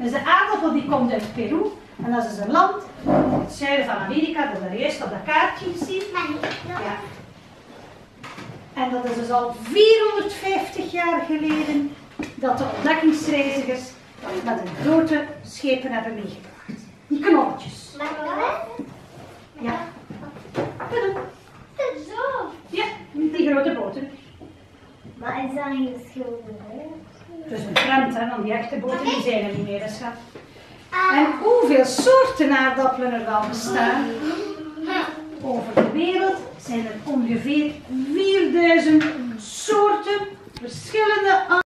Dus de aardappel die komt uit Peru. En dat is een land in het zuiden van Amerika, dat je juist op dat kaartje ziet. Ja. En dat is dus al 450 jaar geleden dat de ontdekkingsreizigers met een grote schepen hebben meegebracht. Die knolletjes. Ja. Ja, die grote boten. Maar is dat niet geschilderd? Het is een trend, hè, want die echte boten die zijn er niet meer, schat. En hoeveel soorten aardappelen er dan bestaan? Over de wereld zijn er ongeveer 4000 soorten verschillende